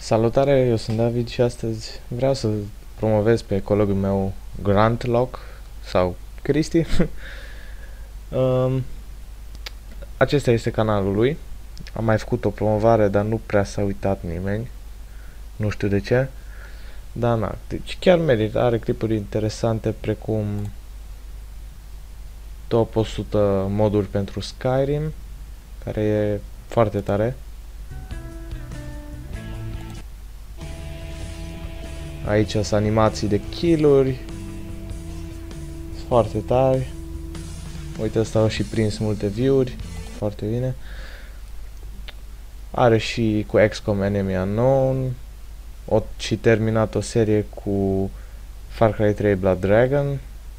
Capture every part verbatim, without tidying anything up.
Salutare, eu sunt David și astăzi vreau să promovez pe colegul meu Grant Lock sau Cristi. um, Acesta este canalul lui. Am mai făcut o promovare, dar nu prea s-a uitat nimeni. Nu știu de ce. Dar na, deci chiar merită. Are clipuri interesante precum top o sută moduri pentru Skyrim, care e foarte tare. Aici sunt animații de kill-uri. Foarte tari. Uite, ăsta au și prins multe view-uri. Foarte bine. Are și cu X COM Enemy Unknown. O, și terminat o serie cu Far Cry trei Blood Dragon.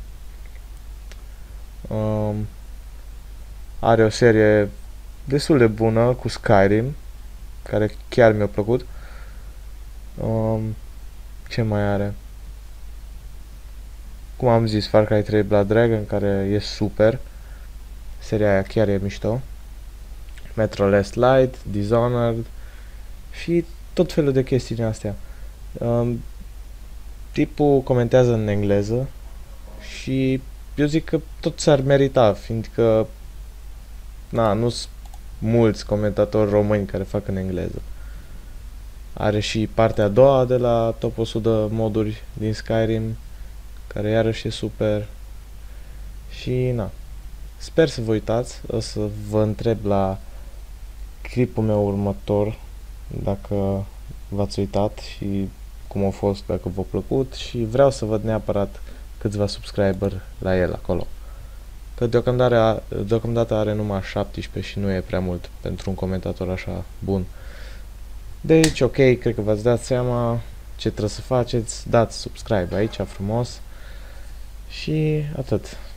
Um, are o serie destul de bună cu Skyrim, care chiar mi-a plăcut. Um, ce mai are? Cum am zis, Far Cry trei Blood Dragon, care e super. Seria aia chiar e mișto. Metro Last Light, Dishonored și tot felul de chestii din astea. Um, tipul comentează în engleză și eu zic că tot s-ar merita, fiindcă na, nu sunt mulți comentatori români care fac în engleză. Are și partea a doua de la top o sută moduri din Skyrim, care iarăși e super. Și na, sper să vă uitați. O să vă întreb la clipul meu următor dacă v-ați uitat și cum a fost, dacă v-a plăcut, și vreau să văd neapărat câțiva subscriber la el acolo. Că deocamdată are, deocamdată are numai șaptesprezece și nu e prea mult pentru un comentator așa bun. Deci, ok, cred că v-ați dat seama ce trebuie să faceți. Dați subscribe aici frumos și atât.